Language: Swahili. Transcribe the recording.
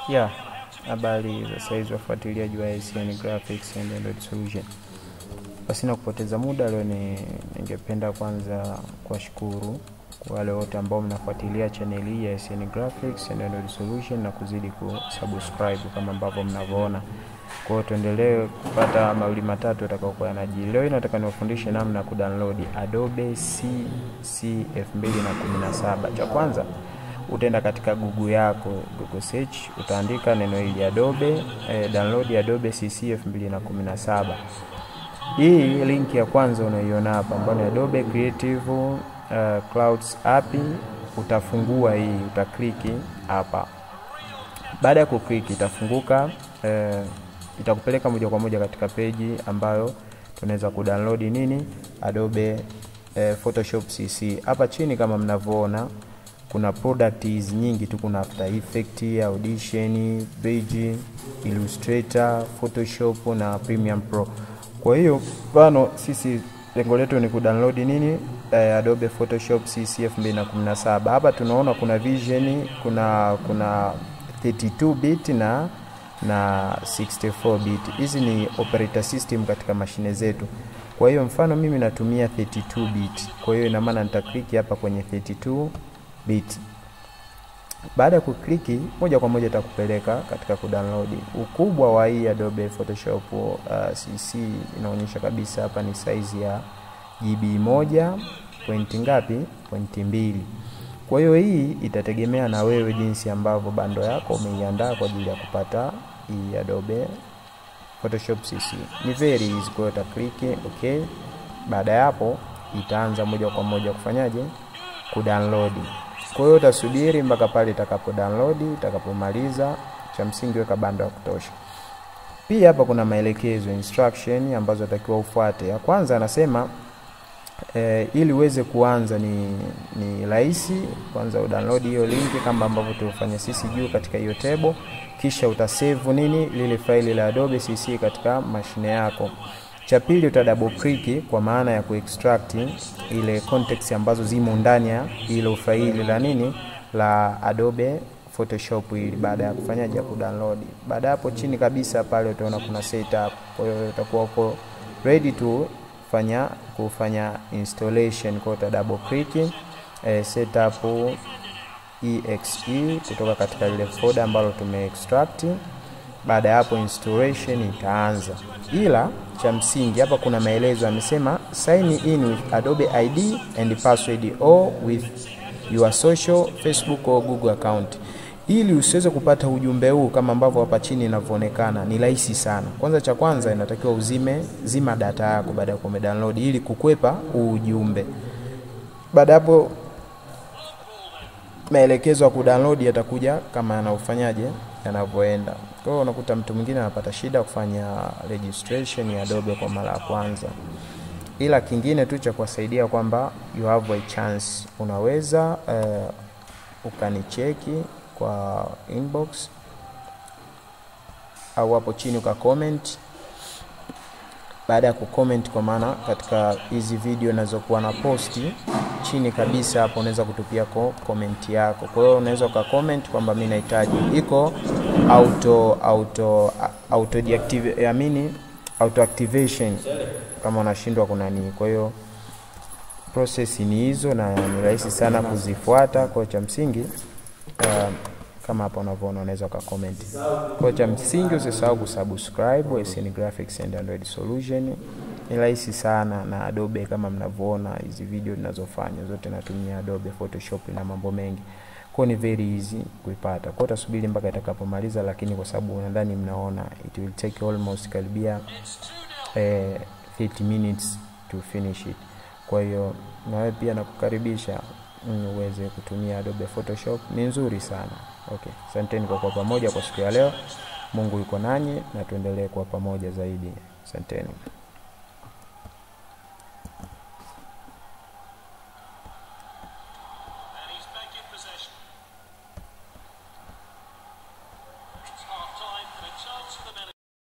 Yeah, habari za saizi wafuatiliaji wa ACN Graphics and Android Solution. Basi na kupoteza muda leo ningependa kwanza kuwashukuru kwa wale wote ambao mnafuatilia channel hii ya ACN Graphics and Android Solution na kuzidi kusubscribe kama ambavyo mnavyoona. Kwa hiyo tuendelee kupata mawili matatu yatakayokuwa yanajiri. Leo nataka niwafundishe namna kudownload Adobe CC 2017. Cha kwanza utaenda katika Google yako, Google search, utaandika neno hili Adobe, download Adobe CC 2017. Hii link ya kwanza unaiona hapa ambayo ni Adobe Creative Clouds app. Utafungua hii, utakliki hapa. Baada ya kukliki itafunguka, itakupeleka moja kwa moja katika page ambayo tunaweza kudownload nini? Adobe Photoshop CC. Hapa chini kama mnavyoona kuna products nyingi tu, kuna After Effects, Audition, Bridge, Illustrator, Photoshop na Premiere Pro. Kwa hiyo mfano sisi lengo letu ni kudownload nini? Adobe Photoshop CC 2017. Hapa tunaona kuna Vision, kuna 32 bit na 64 bit. Hizi ni operator system katika mashine zetu. Kwa hiyo mfano mimi natumia 32 bit. Kwa hiyo ina maana nitakliki hapa kwenye 32 bit. Baada ya kukliki moja kwa moja itakupeleka katika kudownload. Ukubwa wa hii Adobe Photoshop CC inaonyesha kabisa hapa ni size ya GB 1 point ngapi? Point 2. Kwa hiyo hii itategemea na wewe jinsi ambavyo bando yako umeiandaa kwa ajili ya kupata hii Adobe Photoshop CC. Ni very easy, kwa hiyo utakliki okay. Baada ya hapo itaanza moja kwa moja kufanyaje? Kudownload. Kwa hiyo utasubiri mpaka pale itakapo download, itakapomaliza. Cha msingi weka bando ya kutosha. Pia hapa kuna maelekezo, instruction ambazo unatakiwa ufuate. Ya kwanza anasema ili uweze kuanza ni rahisi. Kwanza udownload hiyo link kama ambavyo tulifanya sisi juu katika hiyo table, kisha utasave nini? Lile faili la Adobe CC katika mashine yako. Cha pili uta double click kwa maana ya kuextract ile context ambazo zimo ndani ya ile faili la nini? La Adobe Photoshop ili baada ya kufanyaje? Kudownload. Baada hapo chini kabisa pale utaona kuna setup. Kwa hiyo utakuwa uko ready to kufanya installation. Kwa hiyo double click setup exe kutoka katika ile folder ambalo tumeextract. Baada hapo installation itaanza. Ila cha msingi hapa kuna maelezo, amesema sign in with Adobe ID and password or with your social, Facebook or Google account. Ili usiweze kupata ujumbe huu kama ambavyo hapa chini inavyoonekana, ni rahisi sana. Kwanza cha kwanza inatakiwa zima data yako baada ya kudownload ili kukwepa ujumbe. Baada hapo maelekezo ya kudownload yatakuja kama yanaufanyaje, yanavyoenda. Kwa hiyo unakuta mtu mwingine anapata shida kufanya registration ya Adobe kwa mara ya kwanza. Ila kingine tu cha kuwasaidia kwamba you have a chance, unaweza ukanicheki kwa inbox au hapo chini ukacomment. Baada ya kucomment, kwa maana katika hizi video ninazokuwa na posti chini kabisa hapo unaweza kutupia comment yako. Kwa hiyo unaweza ukacomment kwamba mimi nahitaji iko auto deactivate, auto activation kama unashindwa kuna nini. Kwa hiyo process ni hizo na ni rahisi sana kuzifuata. Kwa cha msingi kama hapa unavyoona unaweza ukacomment. Kwa cha msingi usisahau kusubscribe ACN Graphics and Android Solution. Ni rahisi sana na Adobe kama mnavyoona hizi video ninazofanya zote natumia Adobe Photoshop na mambo mengi. Kwa ni very easy kuipata. Kwa utasubiri mpaka itakapomaliza, lakini kwa sababu nadhani mnaona it will take almost karibia 30 minutes to finish it. Kwa hiyo na wewe pia nakukaribisha uweze kutumia Adobe Photoshop, ni nzuri sana. Okay, asanteni kwa pamoja kwa siku ya leo. Mungu yuko nanyi na tuendelee kwa pamoja zaidi. Asanteni.